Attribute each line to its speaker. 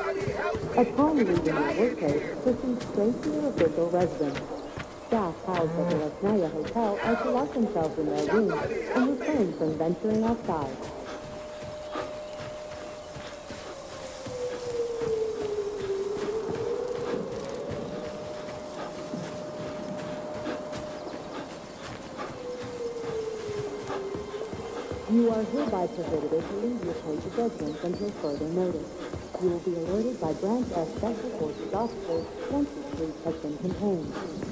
Speaker 1: Upon leaving your workplace, proceed straight to your official residence. Staff housed at the Lesnaya Hotel are to lock themselves in their rooms and refrain from venturing outside. You are hereby prohibited to leave your place of residence until further notice. You will be alerted by Branch S Special Forces officers once the street has been contained.